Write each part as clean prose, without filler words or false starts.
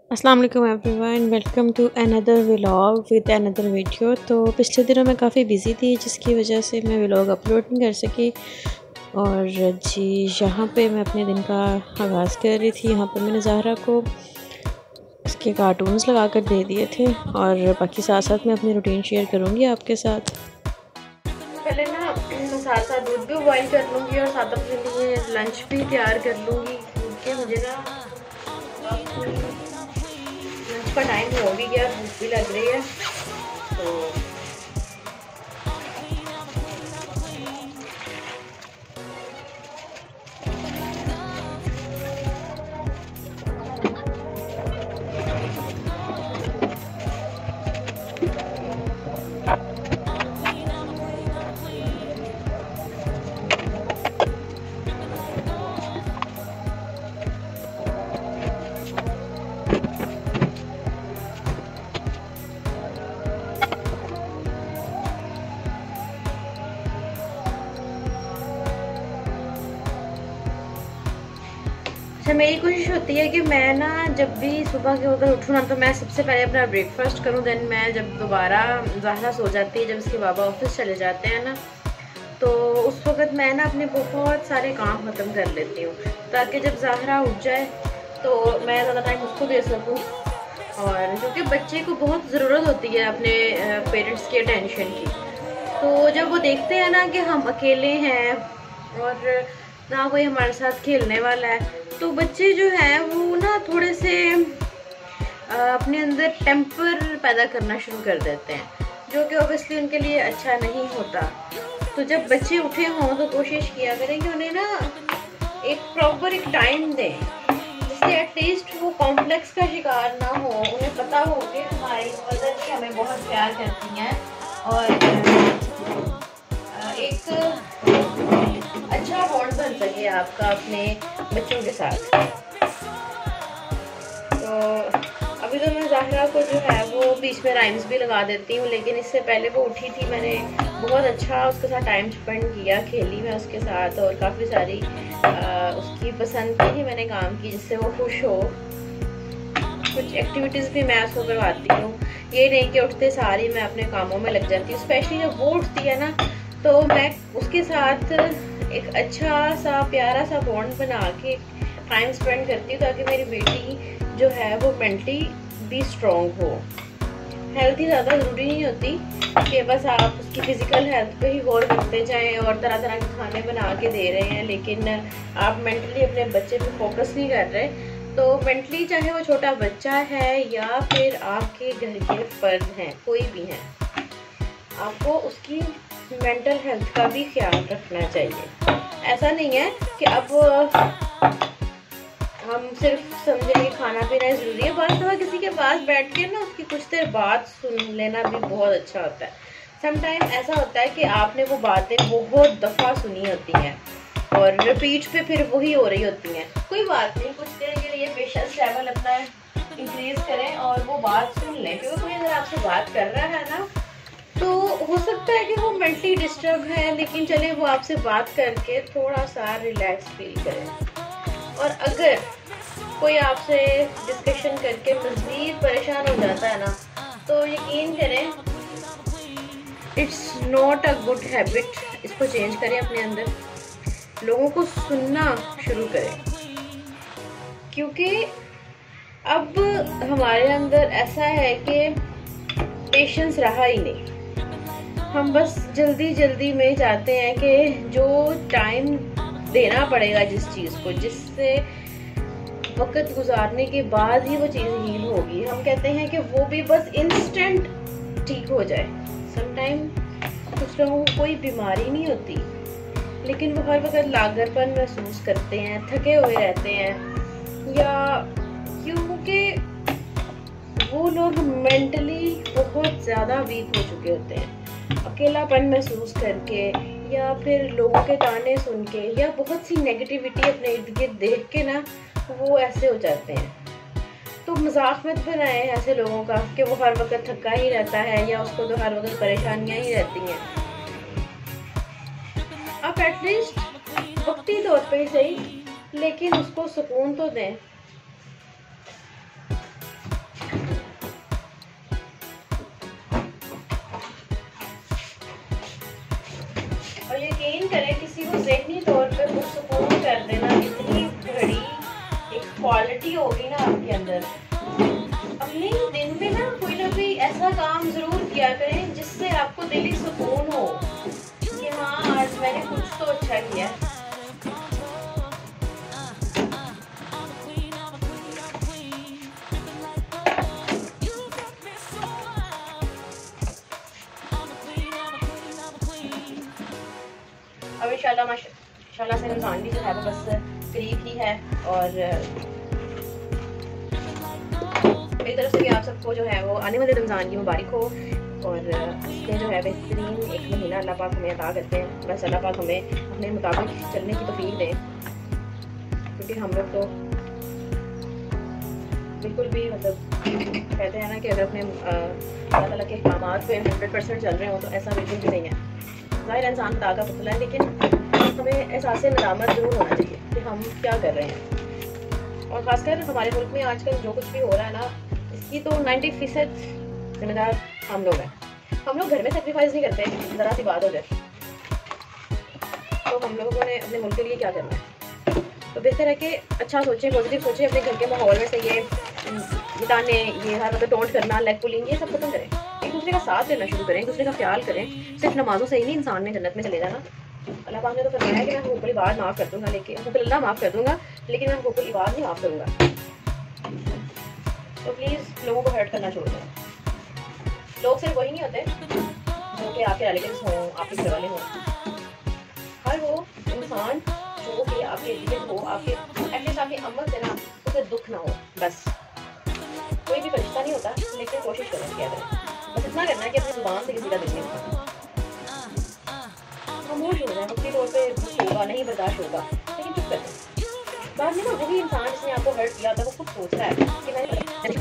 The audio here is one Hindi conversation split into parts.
अस्सलाम वालेकुम everyone, welcome to another vlog with another video. तो पिछले दिनों मैं काफ़ी बिज़ी थी जिसकी वजह से मैं व्लॉग अपलोड नहीं कर सकी। और जी यहाँ पे मैं अपने दिन का आगाज़ कर रही थी। यहाँ पे मैंने ज़हरा को उसके कार्टून्स लगा कर दे दिए थे और बाकी साथ साथ मैं अपनी रूटीन शेयर करूँगी आपके साथ। पहले ना साथ साथ दूध भी बॉइल कर लूँगी और साथ अपने लिए लंच भी तैयार कर लूँगी क्योंकि मुझे ना लंच का टाइम हो भी गया, भूख भी लग रही है। तो अच्छा, मेरी कोशिश होती है कि मैं ना जब भी सुबह के अगर उठूँ ना तो मैं सबसे पहले अपना ब्रेकफास्ट करूँ। देन मैं जब दोबारा ज़हरा सो जाती है, जब उसके बाबा ऑफिस चले जाते हैं ना, तो उस वक़्त मैं ना अपने बहुत सारे काम ख़त्म कर लेती हूँ ताकि जब ज़हरा उठ जाए तो मैं ज़्यादा टाइम उसको दे सकूँ। और क्योंकि बच्चे को बहुत ज़रूरत होती है अपने पेरेंट्स की अटेंशन की। तो जब वो देखते हैं ना कि हम अकेले हैं और ना कोई हमारे साथ खेलने वाला है, तो बच्चे जो हैं वो ना थोड़े से अपने अंदर टेम्पर पैदा करना शुरू कर देते हैं, जो कि ऑब्वियसली उनके लिए अच्छा नहीं होता। तो जब बच्चे उठे हों तो कोशिश किया करें कि उन्हें ना एक प्रॉपर एक टाइम दें जिससे एटलीस्ट वो कॉम्प्लेक्स का शिकार ना हो। उन्हें पता हो कि हमारी मदर भी हमें बहुत प्यार करती हैं और एक अच्छा बॉन्ड बन सके आपका अपने बच्चों के साथ। तो अभी तो मैं ज़हरा को जो है वो बीच में राइम्स भी लगा देती हूँ, लेकिन इससे पहले वो उठी थी मैंने बहुत अच्छा उसके साथ टाइम स्पेंड किया, खेली मैं उसके साथ और काफ़ी सारी उसकी पसंद की ही मैंने काम की जिससे वो खुश हो। कुछ एक्टिविटीज़ भी मैं उसको करवाती हूँ, ये नहीं कि उठते सारी मैं अपने कामों में लग जाती हूँ। स्पेशली जब वो उठती है ना तो मैं उसके साथ एक अच्छा सा प्यारा सा बॉन्ड बना के टाइम स्पेंड करती हूँ ताकि मेरी बेटी जो है वो मेंटली भी स्ट्रॉन्ग हो। हेल्थ ही ज़्यादा ज़रूरी नहीं होती कि बस आप उसकी फ़िज़िकल हेल्थ पे ही गौर करते जाएं और तरह तरह के खाने बना के दे रहे हैं, लेकिन आप मेंटली अपने बच्चे पे फोकस नहीं कर रहे। तो मेंटली चाहे वो छोटा बच्चा है या फिर आपके घर के फर्द हैं, कोई भी हैं, आपको उसकी मेंटल हेल्थ का भी ख्याल रखना चाहिए। ऐसा नहीं है कि अब हम सिर्फ समझे कि खाना पीना ज़रूरी है, बस तो किसी के पास बैठ के ना उसकी कुछ देर बात सुन लेना भी बहुत अच्छा होता है। समटाइम ऐसा होता है कि आपने वो बातें बहुत दफ़ा सुनी होती हैं और रिपीट पे फिर वही हो रही होती हैं। कोई बात नहीं, कुछ देर के लिए पेशेंस लेवल अपना इंक्रीज करें और वो बात सुन लें, क्योंकि कोई अगर आपसे बात कर रहा है ना तो हो सकता है कि वो मेंटली डिस्टर्ब है, लेकिन चले वो आपसे बात करके थोड़ा सा रिलैक्स फील करें। और अगर कोई आपसे डिस्कशन करके मज़ीद परेशान हो जाता है ना तो यकीन करें it's not a good habit. इसको चेंज करें अपने अंदर, लोगों को सुनना शुरू करें, क्योंकि अब हमारे अंदर ऐसा है कि पेशेंस रहा ही नहीं। हम बस जल्दी जल्दी में चाहते हैं कि जो टाइम देना पड़ेगा जिस चीज़ को, जिससे वक्त गुजारने के बाद ही वो चीज़ हील होगी, हम कहते हैं कि वो भी बस इंस्टेंट ठीक हो जाए। समटाइम कुछ लोगों को कोई बीमारी नहीं होती लेकिन वो हर वक्त लागरपन महसूस करते हैं, थके हुए रहते हैं, या क्योंकि वो लोग मेंटली बहुत ज़्यादा वीक हो चुके होते हैं, अकेलापन महसूस करके या फिर लोगों के ताने सुन के या बहुत सी नेगेटिविटी अपने इर्द गिर्द देख के ना वो ऐसे हो जाते हैं। तो मजाक मत बनाएं ऐसे लोगों का कि वो हर वक्त थका ही रहता है या उसको तो हर वक्त परेशानियां ही रहती हैं। आप एटलीस्ट वक्ती तौर पे ही सही, लेकिन उसको सुकून तो दें। यकीन करें किसी को ज़हनी तौर पे पुरसुकून कर देना, इतनी बड़ी एक क्वालिटी होगी ना आपके अंदर। अपने दिन में ना कोई ऐसा काम ज़रूर किया करें जिससे आपको दिली सुकून हो कि हाँ आज मैंने कुछ तो अच्छा किया। अब इंशाल्लाह से रमज़ान भी जो है वो बस करीब ही है, और मेरी तरफ से भी आप सबको जो है वो आने वाले रमज़ान की मुबारक हो, और इसके जो है बेहतरीन एक महीना अल्लाह पाक हमें अता करते हैं। बस अल्लाह पाक हमें अपने मुताबिक चलने की तौफीक दें, क्योंकि हम लोग तो बिल्कुल भी मतलब कहते हैं ना कि अगर अपने अल्लाह ताला के अहकामात पे 100% चल रहे हो तो ऐसा बिल्कुल भी नहीं है। ज़ाहिर इंसान खुदा का पुतला है, लेकिन हमें एहसास नदामत ज़रूर होना चाहिए कि हम क्या कर रहे हैं। और ख़ासकर हमारे मुल्क में आजकल जो कुछ भी हो रहा है ना, इसकी तो 90% जिम्मेदार हम लोग हैं। हम लोग घर में सेक्रीफाइस नहीं करते, ज़रा सी बात हो जाए तो हम लोगों ने अपने मुल्क के लिए क्या करना है। तो बेहतर है कि अच्छा सोचें, पॉजिटिव सोचें, अपने घर के माहौल में से ये मिटाने, ये हर मतलब टोंट करना, लेग पुलिंग, ये सब खत्म करें। एक दूसरे का साथ देना शुरू करें, एक दूसरे का ख्याल करें। सिर्फ नमाजों से ही नहीं इंसान ने जन्नत में चले जाना। अल्लाह पाक ने तो फरमाया कि मैं हुकूकुल इबाद माफ़ कर दूंगा, लेकिन हुकूकुल अल्लाह माफ़ कर दूंगा, लेकिन मैं हुकूकुल इबाद नहीं माफ़ करूँगा। तो प्लीज़ लोगों को हर्ट करना छोड़ दें। लोग सिर्फ वही नहीं होते जो कि आपके रिलेटिव्स हों, आपके घर वाले हों। हर वो इंसान जो कि आपके रिलेटिव हो, आपके एटलीस्ट आपके अमल से ना उसे दुख ना हो। बस कोई भी फरिश्ता नहीं होता, लेकिन कोशिश करें क्या करें। बस इतना करना है कि अपनी जुबान से किसी का दिल नहीं होता। खामोश हो जाए, वक्ती तौर पे होगा नहीं, बर्दाश्त होगा, लेकिन चुप कर दें। बाद में ना वही इंसान जिसने आपको हर्ट किया था वो खुद सोच रहा है कि मैंने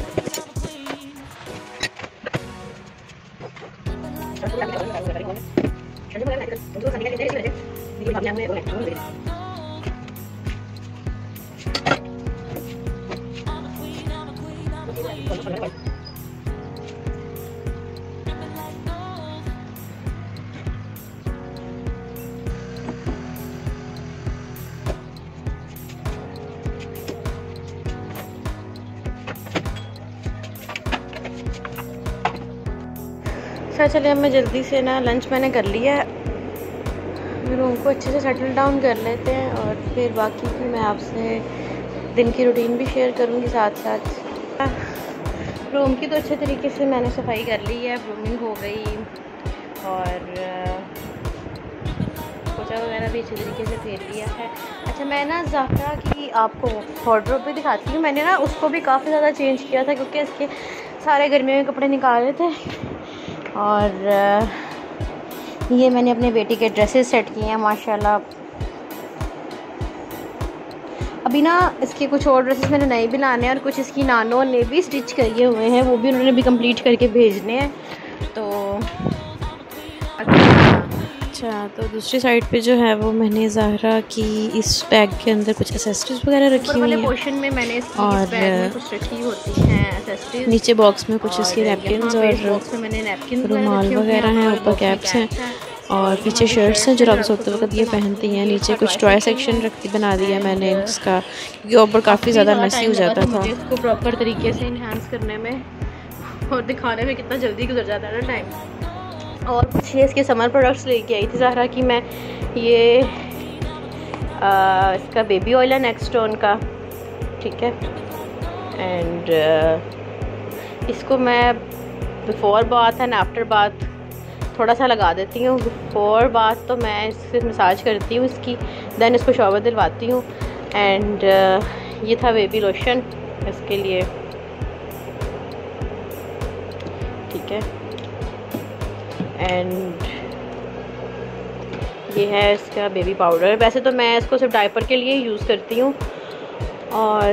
चलिए अब मैं जल्दी से ना लंच मैंने कर लिया है, रूम को अच्छे से सेटल डाउन कर लेते हैं, और फिर बाकी की मैं आपसे दिन की रूटीन भी शेयर करूँगी साथ साथ। रूम की तो अच्छे तरीके से मैंने सफाई कर ली है, ब्रूमिंग हो गई, और पोछा वगैरह भी अच्छे तरीके से फेर लिया है। अच्छा, मैं ना ज़ाहरा की आपको वार्डरोब भी दिखाती हूँ। मैंने ना उसको भी काफ़ी ज़्यादा चेंज किया था, क्योंकि इसके सारे गर्मियों के कपड़े निकाले थे, और ये मैंने अपने बेटी के ड्रेसेस सेट किए हैं माशाल्लाह। अभी ना इसके कुछ और ड्रेसेस मैंने नए भी लाने हैं, और कुछ इसकी नानों ने भी स्टिच किए हुए हैं, वो भी उन्होंने भी कंप्लीट करके भेजने हैं। तो अच्छा, तो दूसरी साइड पे जो है वो मैंने ज़ाहरा की इस बैग के अंदर कुछ एक्सेसरीज वगैरह रखी हुई हैं, पोर्शन में मैंने इसकी और इस बैग में कुछ रखी होती हैं एक्सेसरीज। नीचे बॉक्स में कुछ इसकी नैपकिन्स और रुमाल वगैरह हैं, ऊपर कैप्स हैं, और पीछे शर्ट्स हैं जो रात सोते वक्त ये पहनती हैं। नीचे कुछ टॉय सेक्शन बना दिया मैंने इसका, क्योंकि ऊपर काफ़ी ज़्यादा मैसी हो जाता था। इसको प्रॉपर तरीके से इन्हांस करने में और दिखाने में कितना जल्दी गुजर जाता है ना टाइम। और कुछ ये इसके समर प्रोडक्ट्स लेके आई थी ज़ाहरा की मैं, ये इसका बेबी ऑयल है नेक्स्टोन का, ठीक है। एंड इसको मैं before bath and after bath थोड़ा सा लगा देती हूँ। बिफोर बाथ तो मैं इससे मसाज करती हूँ इसकी, देन इसको शॉवर दिलवाती हूँ। एंड ये था बेबी लोशन इसके लिए, ठीक है। एंड ये है इसका बेबी पाउडर। वैसे तो मैं इसको सिर्फ डायपर के लिए यूज़ करती हूँ। और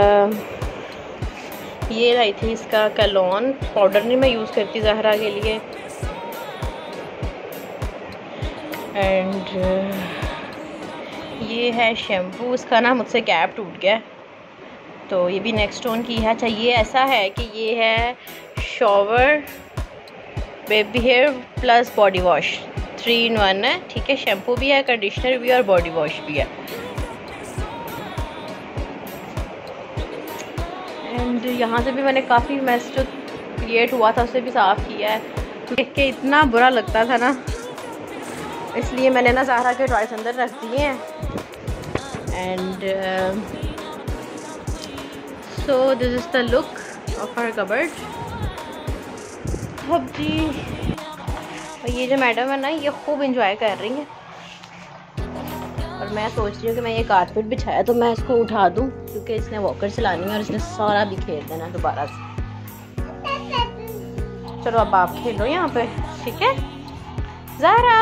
ये लाई थी इसका कलोन, पाउडर नहीं मैं यूज़ करती ज़ाहरा के लिए। एंड ये है शैम्पू, इसका ना मुझसे कैप टूट गया, तो ये भी नेक्स्टोन की है। अच्छा, ये ऐसा है कि ये है shower baby hair plus body wash, 3 in 1 है, ठीक है। शैम्पू भी है, कंडीशनर भी है और बॉडी वॉश भी है। एंड यहाँ से भी मैंने काफ़ी मैस जो क्रिएट हुआ था उसे भी साफ़ किया है। देख के इतना बुरा लगता था ना, इसलिए मैंने ना ज़ाहरा के टॉयज अंदर रख दिए हैं। And so this is the look of her cupboard. अब जी ये जो मैडम है ना, ये खूब इंजॉय कर रही हैं और मैं सोच रही हूँ कि मैं ये कारपेट बिछाया तो मैं इसको उठा दूँ, क्योंकि इसने वॉकर चलानी है और इसने सारा भी खेल देना दोबारा से। चलो अब आप खेलो यहाँ पे, ठीक है ज़ाहरा।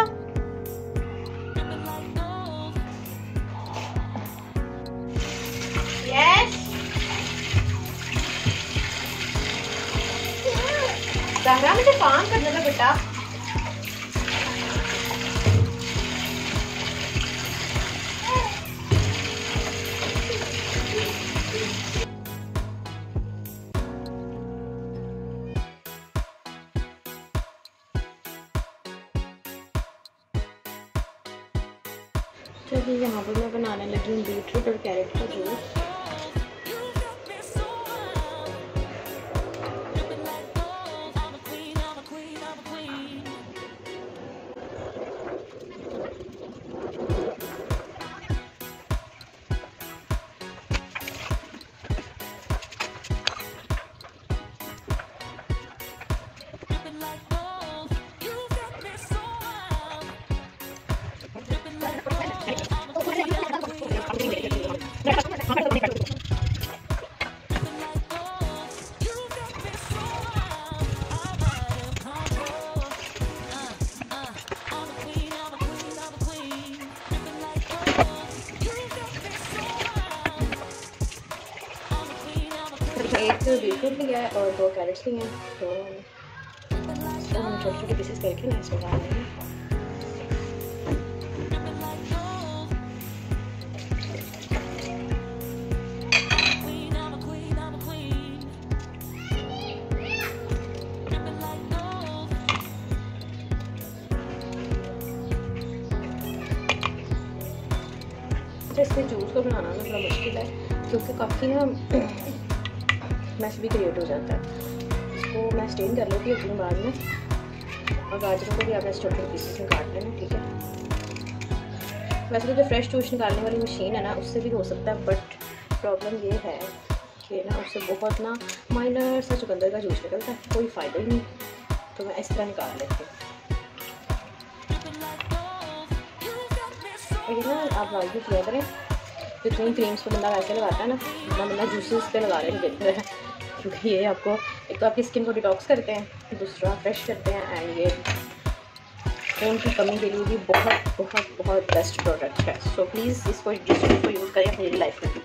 यस ज़ाहरा, मुझे काम करने दो बेटा। चलिए यहाँ पर मैं बनाने लगी हूँ बीटरूट और कैरेट का जूस। एक बीटरूट लिया है और 2 कैरेट्स लिए हैं, तो इसको हम छोटे छोटे पीसेस करके ना इसमें डाल देंगे। इसके जूस को बनाना ना थोड़ा मुश्किल है, क्योंकि काफ़ी ना मैस भी क्रिएट हो जाता है। इसको मैं स्टेन कर लेती हूँ बाद में, और गाजरों को भी आपने छोटे छोटे पीसेस में काट लेना, ठीक है। वैसे तो जो फ्रेश जूस निकालने वाली मशीन है ना, उससे भी हो सकता है, बट प्रॉब्लम ये है कि ना उससे बहुत ना माइनर सा चुकंदर का जूस निकलता है, कोई फ़ायदा ही नहीं। तो मैं इस तरह निकाल लेती हूँ। और ये ना आप लाजमी किया करें, जितनी क्रीम्स पे बंदा वैसे लगाता है ना, उतना बंदा जूसेस पे लगा रहे देते हैं, क्योंकि ये आपको एक तो आपकी स्किन को डिटॉक्स करते हैं, दूसरा फ्रेश करते हैं, एंड ये खून की कमी के लिए भी बहुत बहुत बहुत बेस्ट प्रोडक्ट है। सो प्लीज़ इसको यूज़ करें अपनी लाइफ में।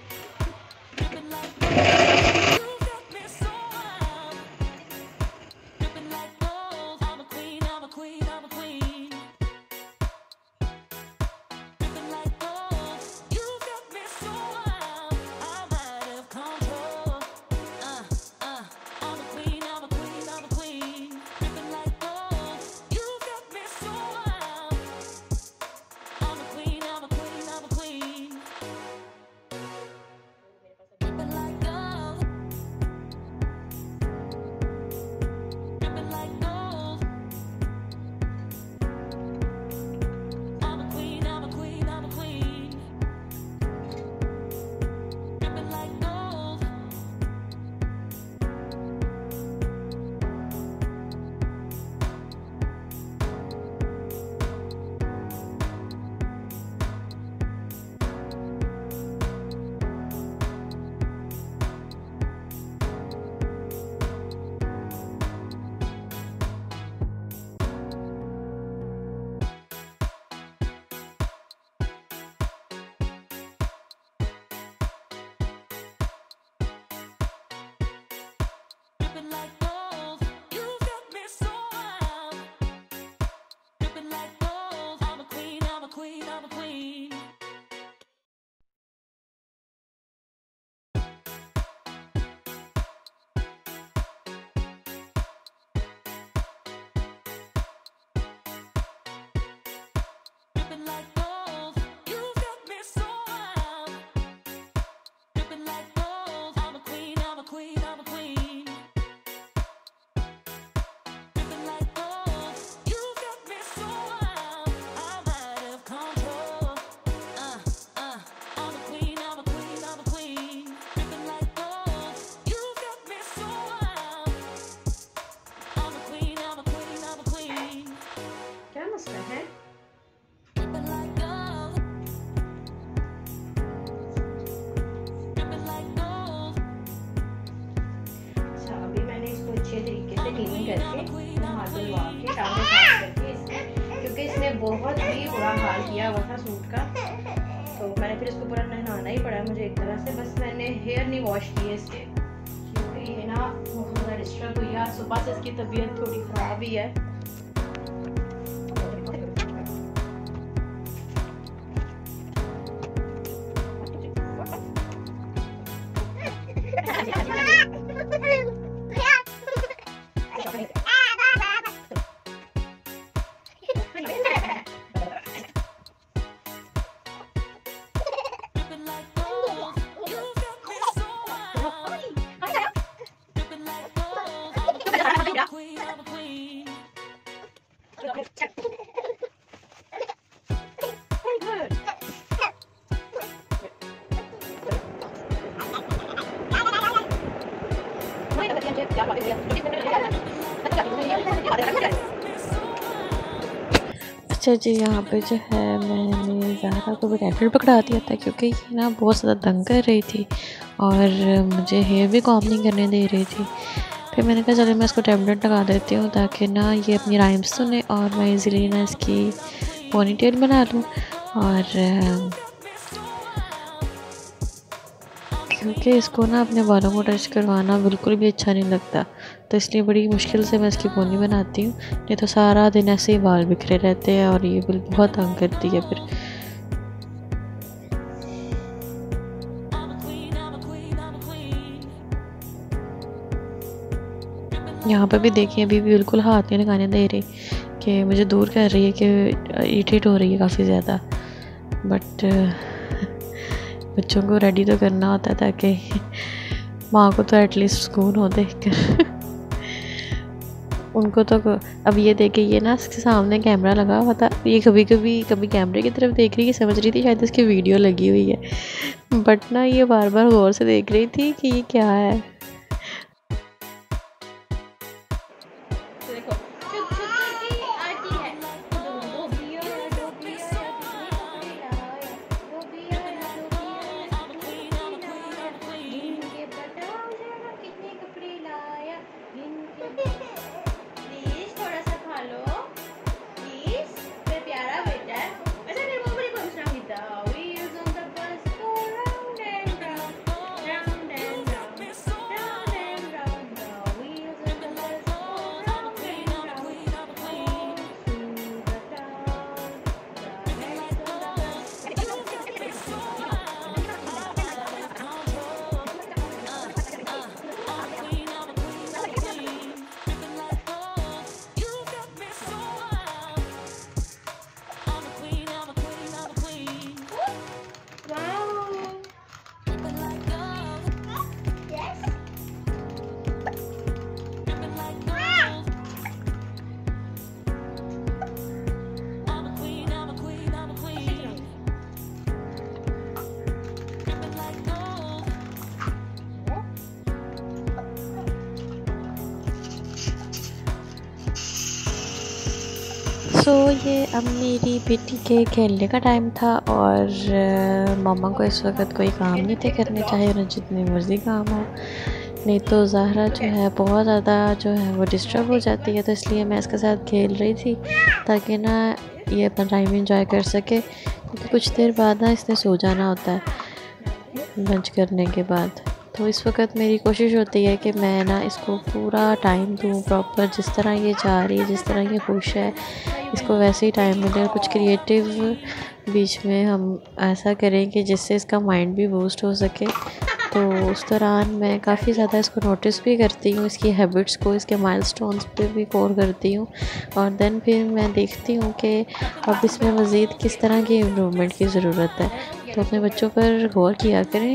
क्लीनिंग करके हाथ धुलवा के टांगे साफ करके इसमें, क्योंकि इसने बहुत ही बुरा हाल किया हुआ था सूट का, तो मैंने फिर इसको पूरा नहलाना ही पड़ा मुझे एक तरह से। बस मैंने हेयर नहीं वॉश किए इसके, क्योंकि ये ना बहुत ज़्यादा डिस्टर्ब हुई है। सुबह से इसकी तबीयत थोड़ी ख़राब ही है। अच्छा जी, यहाँ पे जो है मैंने ज़हरा को भी टैबलेट पकड़ा दिया था, क्योंकि ये ना बहुत ज़्यादा तंग कर रही थी और मुझे हेयर भी कॉम्ब नहीं करने दे रही थी। फिर मैंने कहा चलो मैं इसको टैबलेट लगा देती हूँ, ताकि ना ये अपनी राइम्स सुने और मैं इजीली ना इसकी पोनीटेल बना लूँ। और क्योंकि इसको ना अपने बालों को टच करवाना बिल्कुल भी अच्छा नहीं लगता, तो इसलिए बड़ी मुश्किल से मैं इसकी पोनी बनाती हूँ, नहीं तो सारा दिन ऐसे ही बाल बिखरे रहते हैं और ये बिल बहुत तंग करती है। फिर यहाँ पे भी देखिए, अभी भी बिल्कुल हाथ नहीं लगाने दे रही, कि मुझे दूर कर रही है, कि इरिटेट हो रही है काफ़ी ज़्यादा। बट बच्चों को रेडी तो करना होता है, ताकि माँ को तो एटलीस्ट सुकून हो देखकर। उनको तो अब ये देखे, ये ना इसके सामने कैमरा लगा हुआ था, ये कभी कैमरे की तरफ देख रही है, समझ रही थी शायद इसकी वीडियो लगी हुई है, बट ना ये बार बार गौर से देख रही थी कि ये क्या है। ये अब मेरी बेटी के खेलने का टाइम था और मामा को इस वक्त कोई काम नहीं थे करने, चाहे उन्हें जितनी मर्ज़ी काम हो। नहीं तो ज़हरा जो है बहुत ज़्यादा जो है वो डिस्टर्ब हो जाती है, तो इसलिए मैं इसके साथ खेल रही थी, ताकि ना ये अपना टाइम एंजॉय कर सके, क्योंकि कुछ देर बाद ना इसने सो जाना होता है लंच करने के बाद। तो इस वक्त मेरी कोशिश होती है कि मैं ना इसको पूरा टाइम दूँ प्रॉपर, जिस तरह ये जा रही है, जिस तरह ये खुश है, इसको वैसे ही टाइम मिले। और कुछ क्रिएटिव बीच में हम ऐसा करें कि जिससे इसका माइंड भी बूस्ट हो सके तो उस दौरान मैं काफ़ी ज़्यादा इसको नोटिस भी करती हूँ, इसकी हैबिट्स को, इसके माइलस्टोन्स पे भी गौर करती हूँ। और देन फिर मैं देखती हूँ कि अब इसमें मज़ीद किस तरह की इम्प्रूवमेंट की ज़रूरत है। तो अपने बच्चों पर गौर किया करें।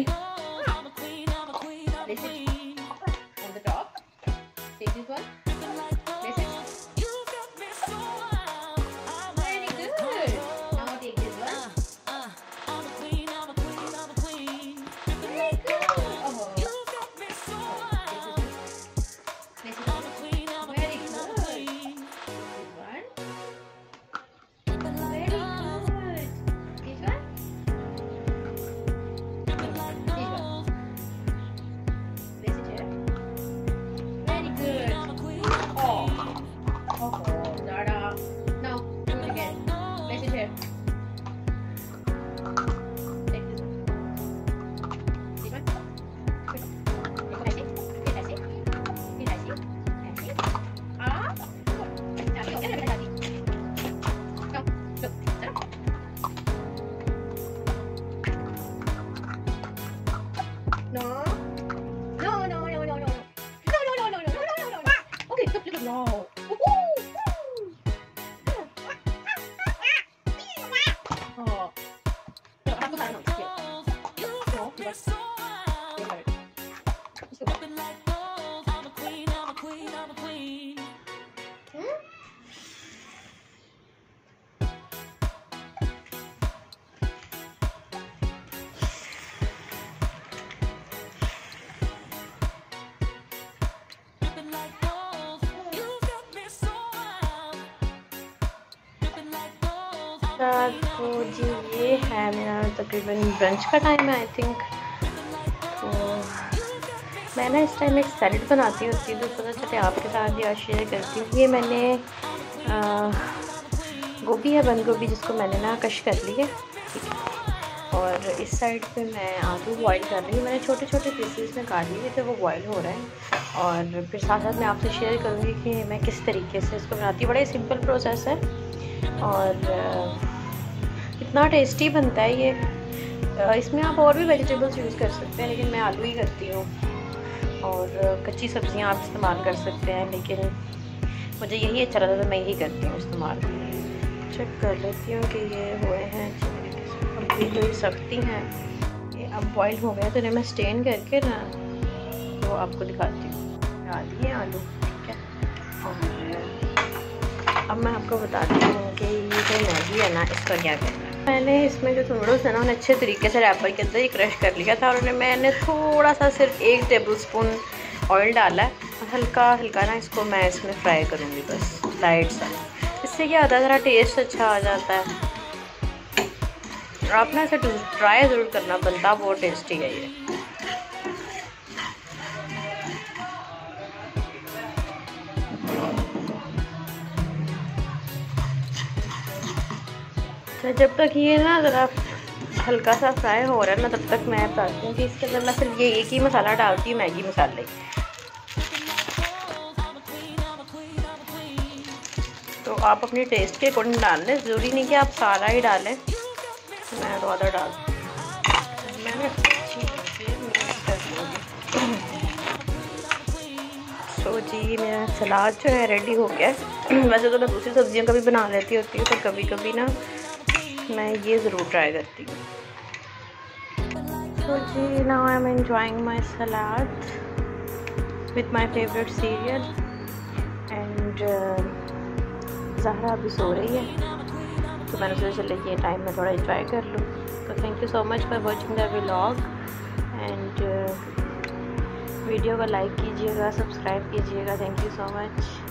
तो जी ये है मेरा तकरीबन ब्रंच का टाइम है आई थिंक। तो मैं ना इस टाइम एक सैलेड बनाती होती हूँ, तो सोचा चले आपके साथ भी आज शेयर करती हूँ। ये मैंने गोभी है, बंद गोभी, जिसको मैंने ना कश कर ली है, ठीक है। और इस साइड पे मैं आलू बॉईल कर रही हूँ। मैंने छोटे छोटे पीसेस में काट लिए थे, वो बॉईल हो रहे हैं। और फिर साथ साथ मैं आपसे शेयर करूँगी कि मैं किस तरीके से इसको बनाती हूँ। बड़ा ही सिंपल प्रोसेस है और इतना टेस्टी बनता है ये। इसमें आप और भी वेजिटेबल्स यूज़ कर सकते हैं, लेकिन मैं आलू ही करती हूँ। और कच्ची सब्जियाँ आप इस्तेमाल कर सकते हैं, लेकिन मुझे यही अच्छा लगता है तो मैं यही करती हूँ इस्तेमाल। चेक कर लेती हूँ कि ये हुए हैं अच्छी तरीके से। अब ये थोड़ी सख्ती हैं, ये अब बॉईल हो गया, तो इन्हें मैं स्टेन करके ना तो आपको दिखाती हूँ। डाल दिए आलू, ठीक है। और अब मैं आपको बताती हूँ कि ये जो मैगी है ना, इसका क्या करना है। मैंने इसमें जो नूडल्स है ना, उन्हें अच्छे तरीके से रैपर के अंदर ही क्रश कर लिया था। और मैंने थोड़ा सा सिर्फ 1 टेबलस्पून ऑयल डाला है और हल्का हल्का ना इसको मैं इसमें फ्राई करूँगी, बस लाइट सा। इससे क्या होता है, ज़रा टेस्ट अच्छा आ जाता है। आप ना इसे ट्राई ज़रूर करना, बनता बहुत टेस्टी है ये। तो जब तक ये ना ज़रा हल्का सा फ्राई हो रहा है ना, तब तक मैं बताती हूँ कि इसके अंदर मैं सिर्फ ये एक ही मसाला डालती हूँ, मैगी मसाले। तो आप अपने टेस्ट के अकॉर्डिंग डाल लें, ज़रूरी नहीं कि आप सारा ही डालें। मैं तो आधा डाल मैंने तो जी मेरा सलाद जो है रेडी हो गया है। वैसे तो मैं दूसरी सब्जियां कभी बना लेती होती हूँ, तो कभी कभी ना मैं ये ज़रूर ट्राई करती हूँ। तो जी now I am enjoying my salad with my favourite cereal. And Zahra अभी सो रही है, तो मैंने सोचा चले ये टाइम में थोड़ा इंजॉय कर लूँ। तो thank you so much for watching the vlog. And video को लाइक कीजिएगा, सब्सक्राइब कीजिएगा। Thank you so much.